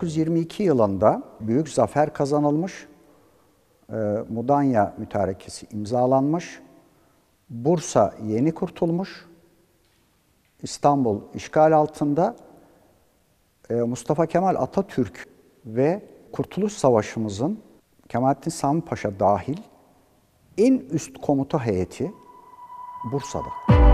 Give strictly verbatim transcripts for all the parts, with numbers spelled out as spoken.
dokuz yüz yirmi iki yılında büyük zafer kazanılmış, e, Mudanya Mütarekesi imzalanmış, Bursa yeni kurtulmuş, İstanbul işgal altında, e, Mustafa Kemal Atatürk ve Kurtuluş Savaşımızın Kemalettin Sami Paşa dahil en üst komuta heyeti Bursa'da.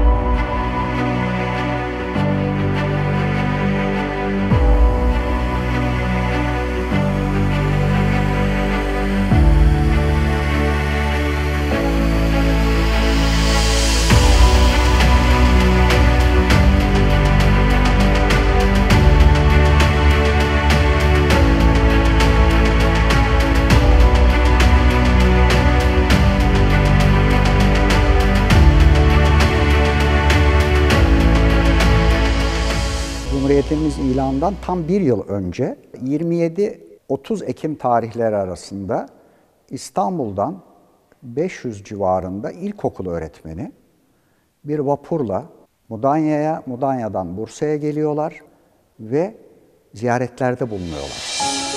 Cumhuriyetimiz ilanından tam bir yıl önce yirmi yedi otuz Ekim tarihleri arasında İstanbul'dan beş yüz civarında ilkokul öğretmeni bir vapurla Mudanya'ya, Mudanya'dan Bursa'ya geliyorlar ve ziyaretlerde bulunuyorlar.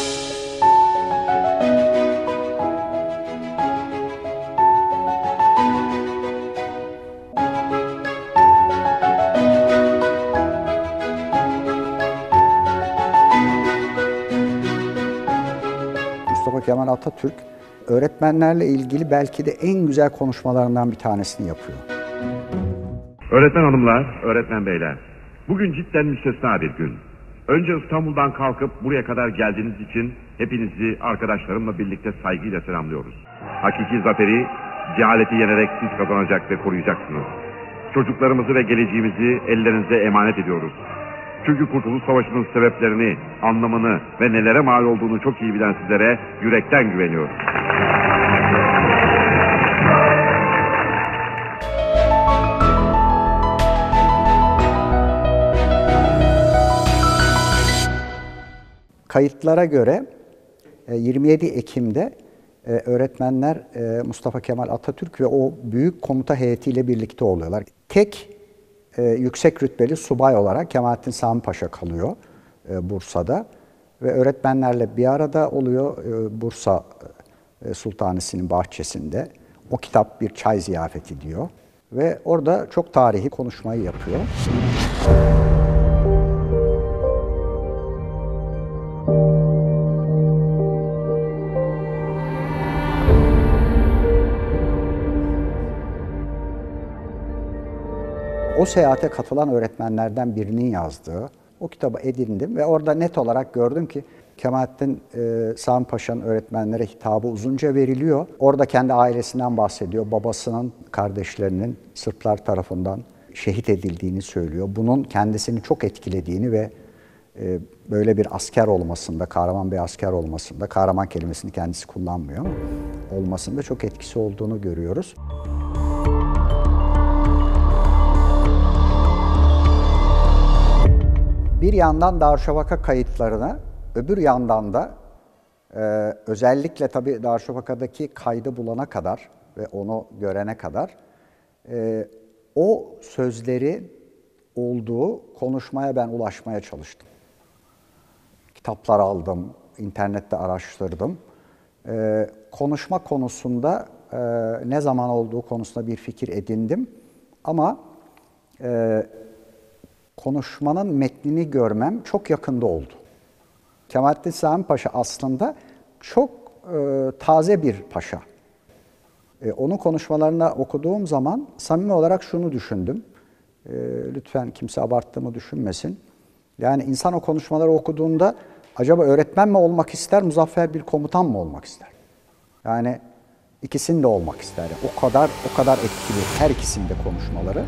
Mustafa Kemal Atatürk öğretmenlerle ilgili belki de en güzel konuşmalarından bir tanesini yapıyor. Öğretmen hanımlar, öğretmen beyler, bugün cidden müstesna bir gün. Önce İstanbul'dan kalkıp buraya kadar geldiğiniz için hepinizi arkadaşlarımla birlikte saygıyla selamlıyoruz. Hakiki zaferi, cehaleti yenerek siz kazanacak ve koruyacaksınız. Çocuklarımızı ve geleceğimizi ellerinize emanet ediyoruz. Çünkü Kurtuluş Savaşı'nın sebeplerini, anlamını ve nelere mal olduğunu çok iyi bilen sizlere yürekten güveniyoruz. Kayıtlara göre yirmi yedi Ekim'de öğretmenler Mustafa Kemal Atatürk ve o büyük komuta heyetiyle birlikte oluyorlar. Tek yüksek rütbeli subay olarak Kemalettin Sami Paşa kalıyor Bursa'da ve öğretmenlerle bir arada oluyor Bursa Sultanesi'nin bahçesinde. O kitap bir çay ziyafeti diyor ve orada çok tarihi konuşmayı yapıyor. O seyahate katılan öğretmenlerden birinin yazdığı o kitabı edindim ve orada net olarak gördüm ki Kemalettin e, Sami Paşa'nın öğretmenlere hitabı uzunca veriliyor. Orada kendi ailesinden bahsediyor. Babasının, kardeşlerinin Sırplar tarafından şehit edildiğini söylüyor. Bunun kendisini çok etkilediğini ve e, böyle bir asker olmasında, kahraman bir asker olmasında, kahraman kelimesini kendisi kullanmıyor ama olmasında çok etkisi olduğunu görüyoruz. Bir yandan Darüşşafaka kayıtlarına, öbür yandan da e, özellikle tabii Darüşşafaka'daki kaydı bulana kadar ve onu görene kadar e, o sözleri olduğu konuşmaya ben ulaşmaya çalıştım. Kitaplar aldım, internette araştırdım. E, konuşma konusunda e, ne zaman olduğu konusunda bir fikir edindim ama e, konuşmanın metnini görmem çok yakında oldu. Kemalettin Sami Paşa aslında çok e, taze bir paşa. E, onun konuşmalarını okuduğum zaman samimi olarak şunu düşündüm. E, lütfen kimse abarttığımı düşünmesin. Yani insan o konuşmaları okuduğunda acaba öğretmen mi olmak ister, muzaffer bir komutan mı olmak ister? Yani ikisini de olmak ister. O kadar o kadar etkili her ikisinin de konuşmaları.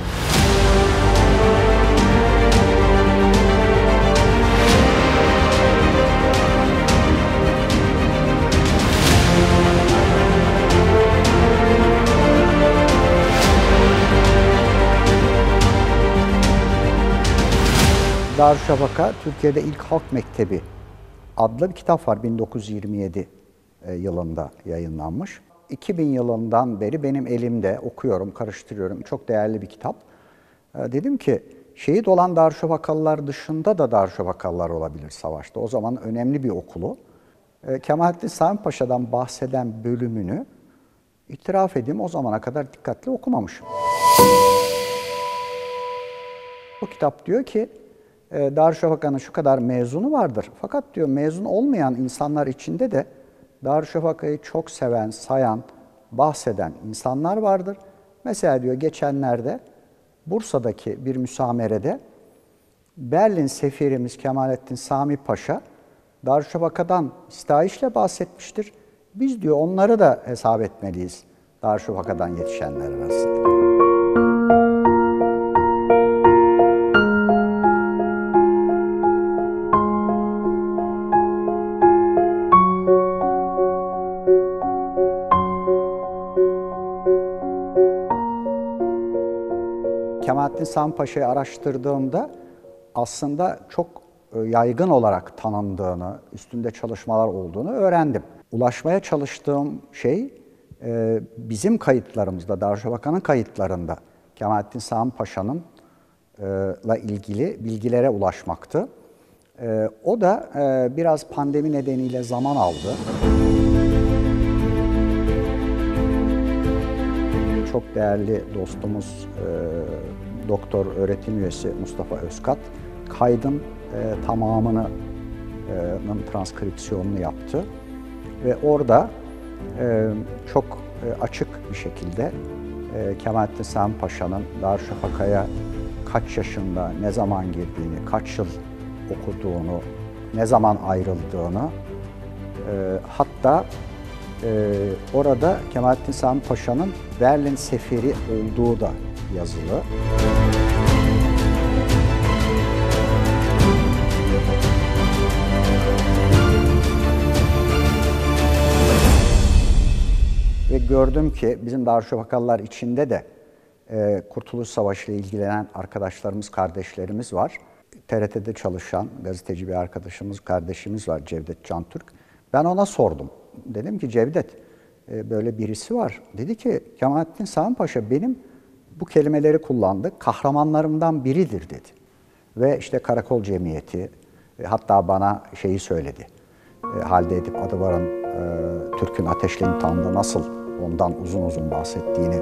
Darüşşafaka, Türkiye'de ilk halk mektebi adlı bir kitap var. bin dokuz yüz yirmi yedi yılında yayınlanmış. iki bin yılından beri benim elimde okuyorum, karıştırıyorum. Çok değerli bir kitap. Dedim ki şehit olan Darüşşafakalılar dışında da Darüşşafakalılar olabilir savaşta. O zaman önemli bir okulu. E, Kemalettin Sami Paşa'dan bahseden bölümünü itiraf edeyim o zamana kadar dikkatli okumamışım. Bu kitap diyor ki e, Darüşşafaka'nın şu kadar mezunu vardır. Fakat diyor mezun olmayan insanlar içinde de Darüşşafaka'yı çok seven, sayan, bahseden insanlar vardır. Mesela diyor geçenlerde Bursa'daki bir müsamerede Berlin sefirimiz Kemalettin Sami Paşa Darüşşafaka'dan istahişle bahsetmiştir. Biz diyor onları da hesap etmeliyiz Darüşşafaka'dan yetişenler arasında. Kemalettin Sami Paşa'yı araştırdığımda aslında çok yaygın olarak tanındığını, üstünde çalışmalar olduğunu öğrendim. Ulaşmaya çalıştığım şey bizim kayıtlarımızda, Darüşşafaka'nın kayıtlarında Kemalettin Sami Paşa'nın ile ilgili bilgilere ulaşmaktı. O da biraz pandemi nedeniyle zaman aldı. Çok değerli dostumuz, e, doktor öğretim üyesi Mustafa Özkat, kaydın e, tamamının e, transkripsiyonunu yaptı. Ve orada e, çok e, açık bir şekilde e, Kemalettin Sami Paşa'nın Darüşşafaka'ya kaç yaşında, ne zaman girdiğini, kaç yıl okuduğunu, ne zaman ayrıldığını, e, hatta Ee, orada Kemalettin Sami Paşa'nın Berlin sefiri olduğu da yazılı. Ve gördüm ki bizim Darüşşafakalılar içinde de e, Kurtuluş Savaşı ile ilgilenen arkadaşlarımız, kardeşlerimiz var. T R T'de çalışan gazeteci bir arkadaşımız, kardeşimiz var Cevdet Cantürk. Ben ona sordum. Dedim ki Cevdet, böyle birisi var. Dedi ki Kemalettin Sami Paşa benim bu kelimeleri kullandı. Kahramanlarımdan biridir dedi. Ve işte Karakol Cemiyeti hatta bana şeyi söyledi. Halide Edip Adıvar'ın Türk'ün Ateşli İmtihanı'nda nasıl ondan uzun uzun bahsettiğini.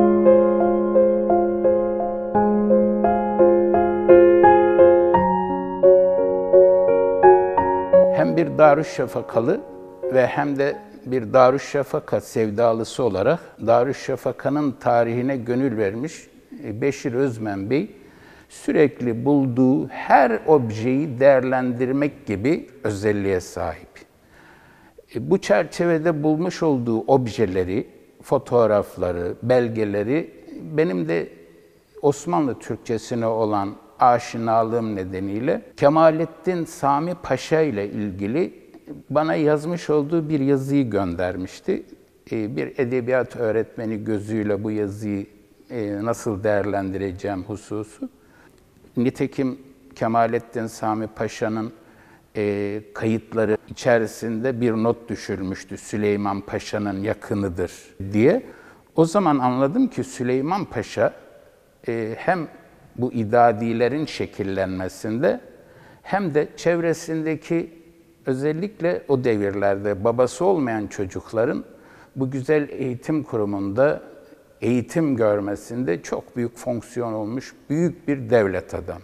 Hem bir Darüşşafakalı ve hem de bir Darüşşafaka sevdalısı olarak Darüşşafaka'nın tarihine gönül vermiş Beşir Özmen Bey sürekli bulduğu her objeyi değerlendirmek gibi özelliğe sahip. Bu çerçevede bulmuş olduğu objeleri, fotoğrafları, belgeleri benim de Osmanlı Türkçesine olan aşinalığım nedeniyle Kemalettin Sami Paşa ile ilgili bana yazmış olduğu bir yazıyı göndermişti. Bir edebiyat öğretmeni gözüyle bu yazıyı nasıl değerlendireceğim hususu. Nitekim Kemalettin Sami Paşa'nın kayıtları içerisinde bir not düşürmüştü. Süleyman Paşa'nın yakınıdır diye. O zaman anladım ki Süleyman Paşa hem bu idadilerin şekillenmesinde hem de çevresindeki özellikle o devirlerde babası olmayan çocukların bu güzel eğitim kurumunda eğitim görmesinde çok büyük fonksiyon olmuş büyük bir devlet adamı.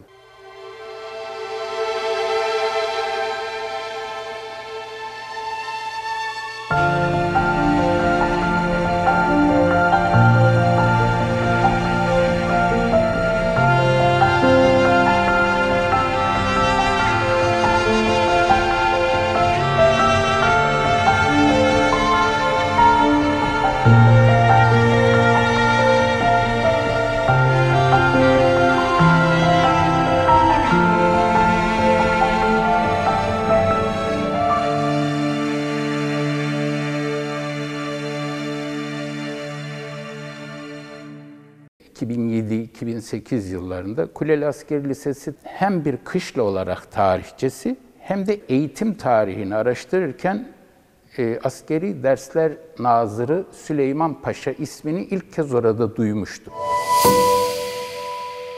iki bin yedi iki bin sekiz yıllarında Kuleli Askeri Lisesi hem bir kışla olarak tarihçesi hem de eğitim tarihini araştırırken e, Askeri Dersler Nazırı Süleyman Paşa ismini ilk kez orada duymuştum.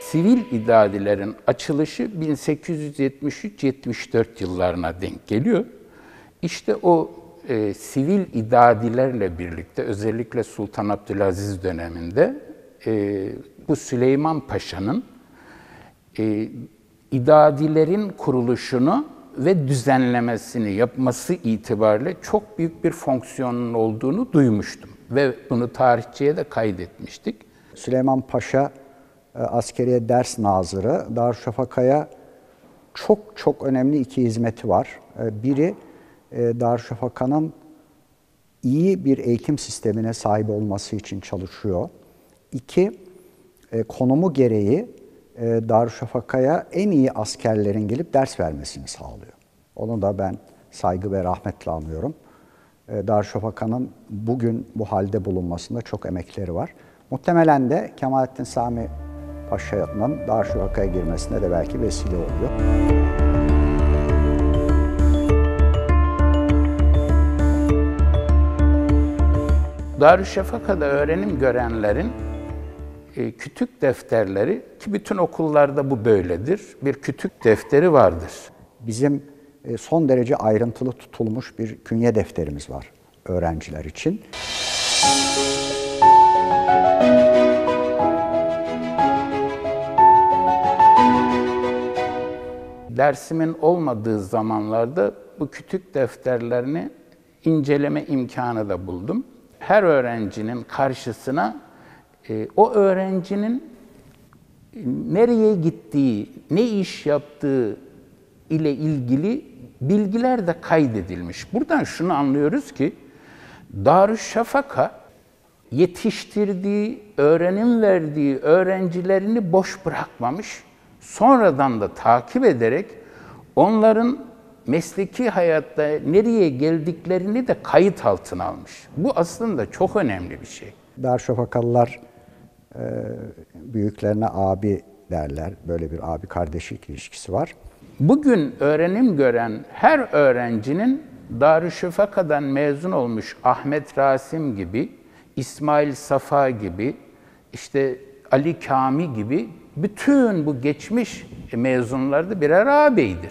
sivil idadilerin açılışı bin sekiz yüz yetmiş üç yetmiş dört yıllarına denk geliyor. İşte o e, sivil idadilerle birlikte özellikle Sultan Abdülaziz döneminde e, bu Süleyman Paşa'nın e, idadilerin kuruluşunu ve düzenlemesini yapması itibariyle çok büyük bir fonksiyonun olduğunu duymuştum. Ve bunu tarihçiye de kaydetmiştik. Süleyman Paşa e, Askeriye Ders Nazırı, Darüşşafaka'ya çok çok önemli iki hizmeti var. E, biri e, Darüşşafaka'nın iyi bir eğitim sistemine sahip olması için çalışıyor. İki, e, konumu gereği e, Darüşşafaka'ya en iyi askerlerin gelip ders vermesini sağlıyor. Onu da ben saygı ve rahmetle anıyorum. E, Darüşşafaka'nın bugün bu halde bulunmasında çok emekleri var. Muhtemelen de Kemalettin Sami Paşa'nın Darüşşafaka'ya girmesine de belki vesile oluyor. Darüşşafaka'da öğrenim görenlerin e, kütük defterleri, ki bütün okullarda bu böyledir, bir kütük defteri vardır. Bizim e, son derece ayrıntılı tutulmuş bir künye defterimiz var öğrenciler için. Dersimin olmadığı zamanlarda bu kütük defterlerini inceleme imkanı da buldum. Her öğrencinin karşısına e, o öğrencinin nereye gittiği, ne iş yaptığı ile ilgili bilgiler de kaydedilmiş. Buradan şunu anlıyoruz ki Darüşşafaka yetiştirdiği, öğrenim verdiği öğrencilerini boş bırakmamış. Sonradan da takip ederek onların mesleki hayatta nereye geldiklerini de kayıt altına almış. Bu aslında çok önemli bir şey. Darüşşafakalılar e, büyüklerine abi derler. Böyle bir abi kardeşlik ilişkisi var. Bugün öğrenim gören her öğrencinin Darüşşafaka'dan mezun olmuş Ahmet Rasim gibi, İsmail Safa gibi, işte Ali Kami gibi bütün bu geçmiş mezunlar da birer ağabeydir.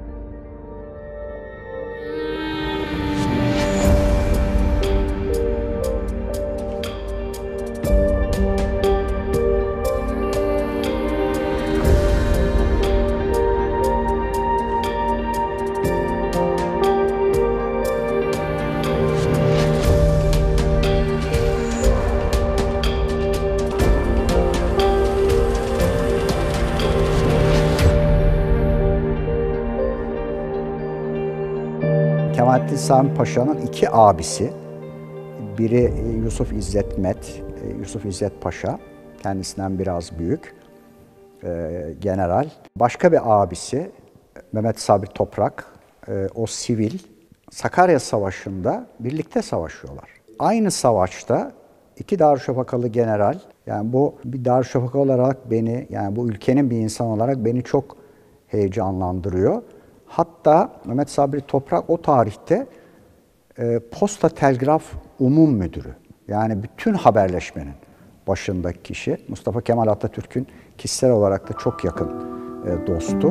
Kemalettin Sami Paşa'nın iki abisi, biri Yusuf İzzet Met, Yusuf İzzet Paşa, kendisinden biraz büyük, general. Başka bir abisi Mehmet Sabri Toprak, o sivil. Sakarya Savaşı'nda birlikte savaşıyorlar. Aynı savaşta iki Darüşşafakalı general, yani bu bir Darüşşafaka olarak beni, yani bu ülkenin bir insan olarak beni çok heyecanlandırıyor. Hatta Mehmet Sabri Toprak o tarihte e, Posta Telgraf Umum Müdürü. Yani bütün haberleşmenin başındaki kişi. Mustafa Kemal Atatürk'ün kişisel olarak da çok yakın e, dostu.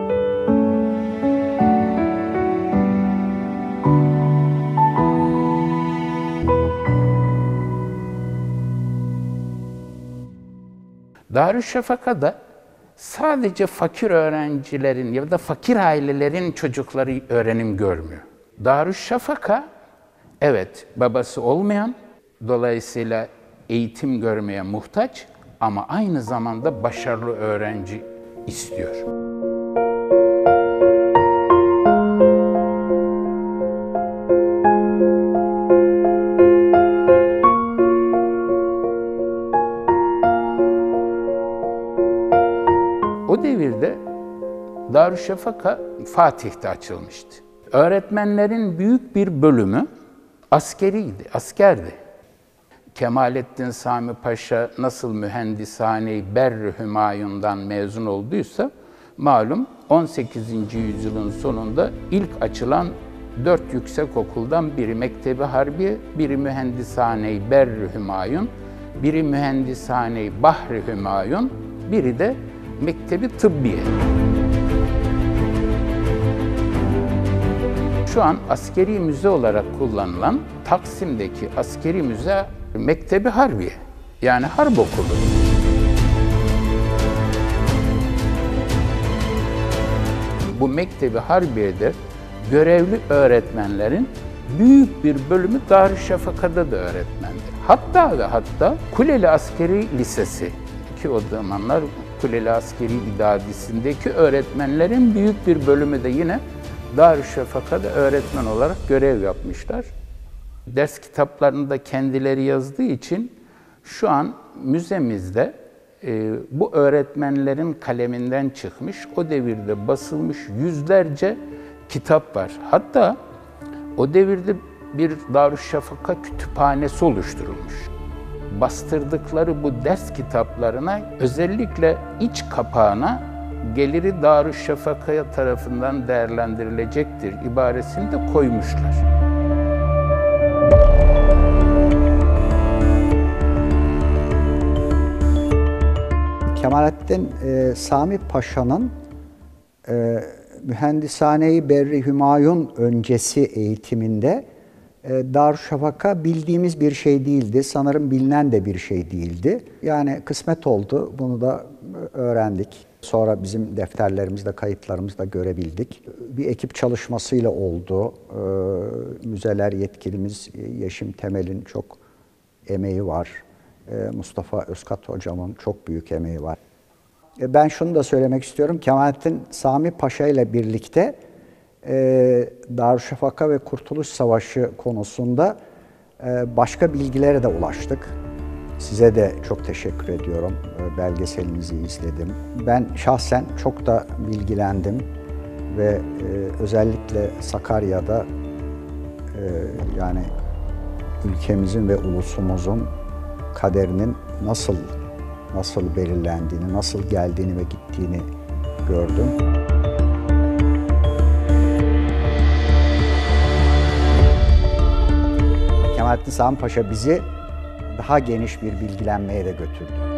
Darüşşafaka'da sadece fakir öğrencilerin ya da fakir ailelerin çocukları öğrenim görmüyor. Darüşşafaka, evet babası olmayan, dolayısıyla eğitim görmeye muhtaç ama aynı zamanda başarılı öğrenci istiyor. O devirde Darüşşafaka Fatih'te açılmıştı. Öğretmenlerin büyük bir bölümü askeriydi, askerdi. Kemalettin Sami Paşa nasıl Mühendishane-i Berr-i Hümayun'dan mezun olduysa, malum on sekizinci yüzyılın sonunda ilk açılan dört yüksekokuldan biri Mektebi Harbiye, biri Mühendishane-i Berr-i Hümayun, biri Mühendishane-i Bahri Hümayun, biri de Mektebi Tıbbiye. Şu an askeri müze olarak kullanılan Taksim'deki askeri müze Mektebi Harbiye. Yani harp okulu. Bu Mektebi Harbiye'de görevli öğretmenlerin büyük bir bölümü Darüşşafaka'da da öğretmendi. Hatta ve hatta Kuleli Askeri Lisesi, ki o zamanlar Kuleli Askeri İdadisi'ndeki öğretmenlerin büyük bir bölümü de yine Darüşşafaka'da öğretmen olarak görev yapmışlar. Ders kitaplarını da kendileri yazdığı için şu an müzemizde e, bu öğretmenlerin kaleminden çıkmış, o devirde basılmış yüzlerce kitap var. Hatta o devirde bir Darüşşafaka kütüphanesi oluşturulmuş. Bastırdıkları bu ders kitaplarına, özellikle iç kapağına geliri Darüşşafaka tarafından değerlendirilecektir ibaresini de koymuşlar. Kemalettin e, Sami Paşa'nın e, Mühendishane-i Berri Hümayun öncesi eğitiminde e, Darüşşafaka bildiğimiz bir şey değildi. Sanırım bilinen de bir şey değildi. Yani kısmet oldu. Bunu da öğrendik. Sonra bizim defterlerimizde, kayıtlarımızda görebildik. Bir ekip çalışmasıyla oldu. E, müzeler yetkilimiz Yeşim Temel'in çok emeği var. E, Mustafa Özkat hocamın çok büyük emeği var. E, ben şunu da söylemek istiyorum. Kemalettin Sami Paşa ile birlikte e, Darüşşafaka ve Kurtuluş Savaşı konusunda e, başka bilgilere de ulaştık. Size de çok teşekkür ediyorum. E, belgeselinizi izledim. Ben şahsen çok da bilgilendim ve e, özellikle Sakarya'da e, yani ülkemizin ve ulusumuzun kaderinin nasıl nasıl belirlendiğini, nasıl geldiğini ve gittiğini gördüm. Kemalettin Sami Paşa bizi daha geniş bir bilgilenmeye de götürdü.